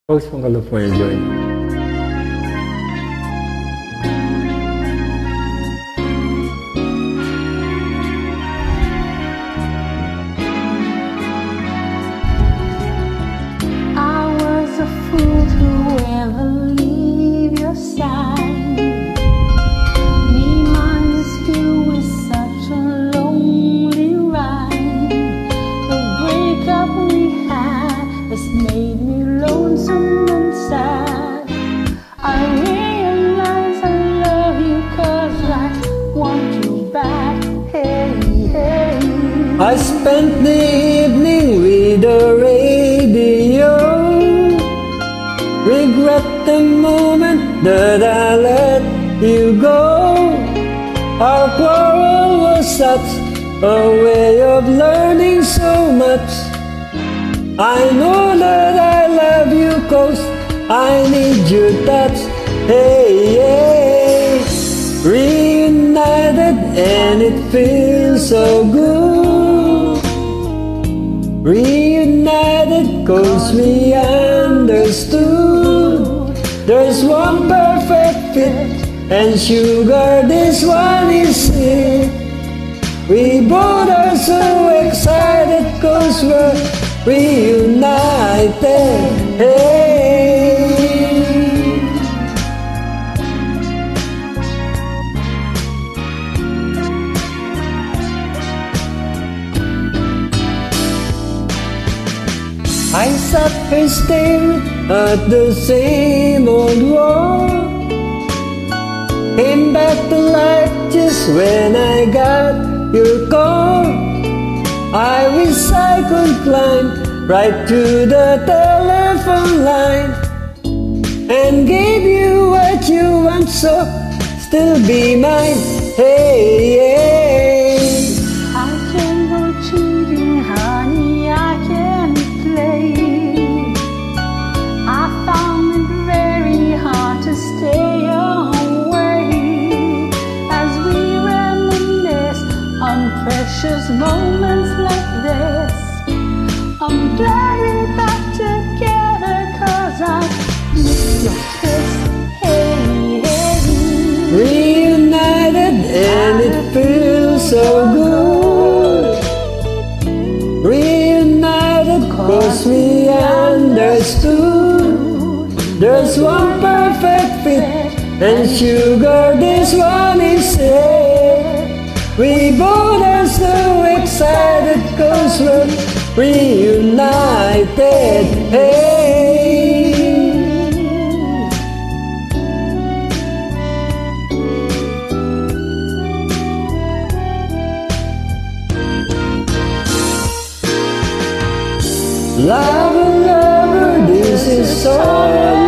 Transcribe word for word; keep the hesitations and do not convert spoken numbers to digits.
Folks from California join. I was a fool to ever leave your side. Me minus you was such a lonely ride. The breakup we had has made me lonesome and sad. I realize I love you 'cause I want you back. Hey, hey. I spent the evening with the radio. Regret the moment that I let you go. Our quarrel was such a way of learning so much. I know that I love you 'cause I need your touch. Hey, hey, reunited and it feels so good. Reunited 'cause we understood. There's one perfect fit, and sugar, this one is it. We both are so excited 'cause we're reunited. Hey. I sat here staring at the same old wall. Came back to life just when I got your call. I wish I could climb right to the telephone line and give you what you want, so still be mine. Hey, hey. I can't go cheating, honey, I can't play. I found it very hard to stay away as we reminisce on precious moments like this. I'm glad we're back together 'cause I miss your kiss. Hey, hey. Reunited and it feels so good. Reunited 'cause we understood. There's one perfect fit, and sugar, this one is it. We both are so excited 'cause we're reunited. Hey. Lover, lover, this is all